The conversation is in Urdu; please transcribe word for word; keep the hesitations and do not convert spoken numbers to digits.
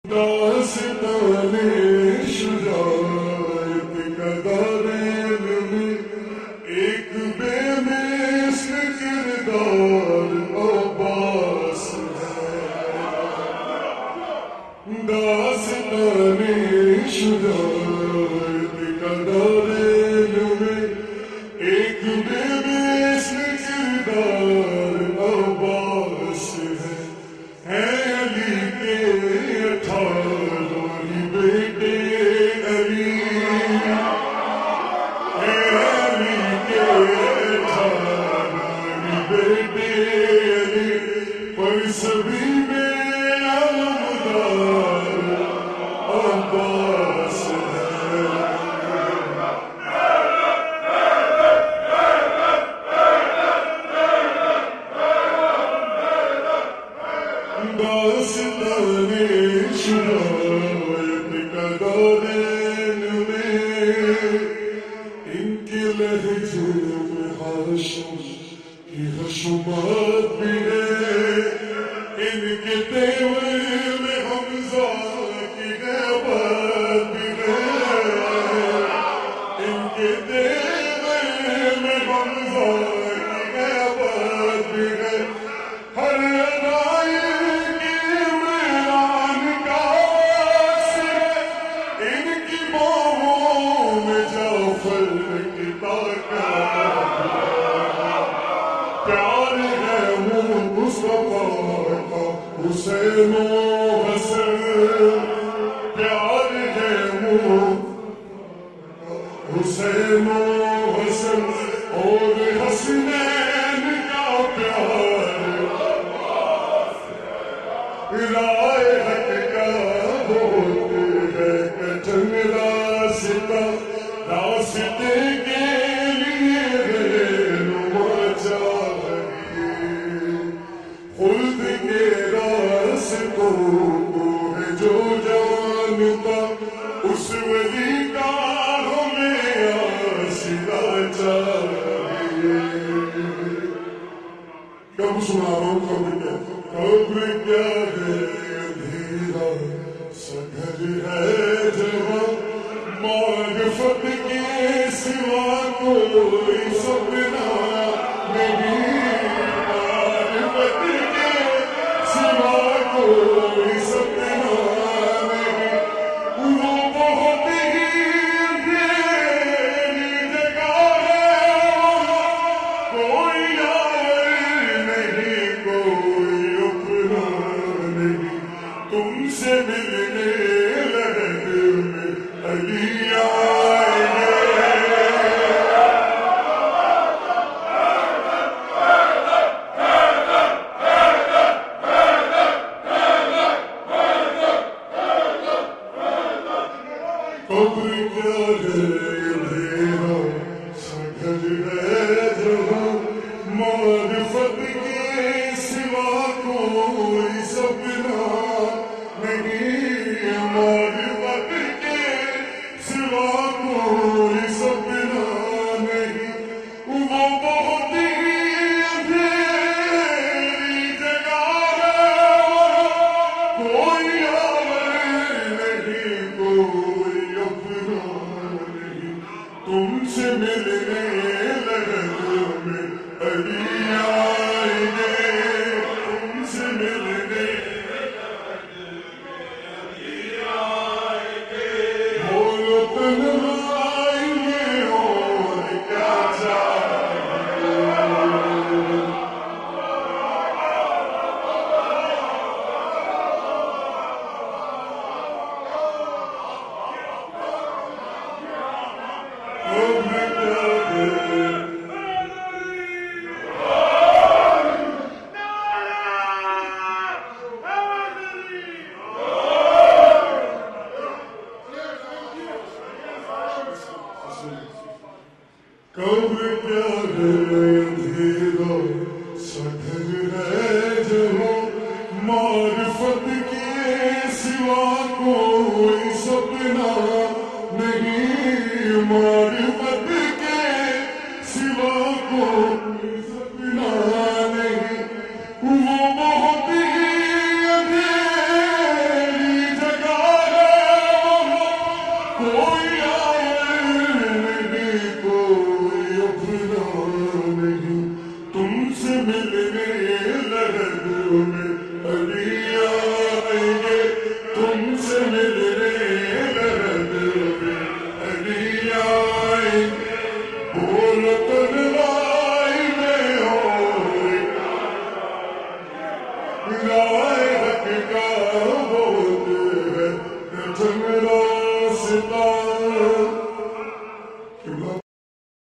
داستانے شجاعت کا دارین میں ایک بے مثل کردار عباس ہے. داستانے شجاعت کا دارین میں ایک بے مثل کردار عباس ہے. ہے علی کے اٹھارہ ہی بیٹے علی، ہے علی کے اٹھارہ ہی بیٹے علی، پر سبھی میں علمدار عباس ہے. داستانے شجاعت کا دارین میں ان کے لہجے میں ہاشم کی خشومات بھی ہے، ان کے تیور میں حمزہ کی غیبت بھی ہے، ان کے تیور میں حمزہ کی غیبت بھی ہے. ہر ادائی حسین و حسن پیار ہے وہ، حسین و حسن اور حسنین کا پیار رائے حق کا ہوتے ہے کٹن راستہ، راستے کے لیے رہنما چاہیے. خلد کے راستوں کو ہے جو جانتا، اس ولی کا ہمیں آسرا چاہیے. کب سنا رہا ہوں خبر کیا خبر کیا ہے اندھیرا سا گھر ہے جہاں معرفت کے سوا کوئی سپنا نہیں، معرفت کے سوا کوئی سپنا نہیں. وہ بہت ہی اندھیری جگہ ہے، کوئی یار نہیں کوئی اپنا نہیں. تم سے ملنے لہر میں علی آئے گے. قبر کیا ہے اندھیرا سا گھر ہے جہاں معرفت کے سوا کوئی سپنا نہیں، معرفت کے سوا کوئی سپنا نہیں. وہ بہت ہی اندھیری جگہ ہے، کوئی یار نہیں کوئی اپنا نہیں. تم سے ملنے لہر میں علی آئیں گے، تم سے ملنے بولو تنہائی میں اور کیا چاہیے. قبر کیا ہے قبر کیا ہے اندھیرا سا گھر ہے جہاں معرفت کے سوا کوئی سپنا نہیں، معرفت کے سوا کوئی سپنا نہیں. وہ بہت ہی اندھیری جگہ رائے حق کا ہوتے ہے، پرتھم راستہ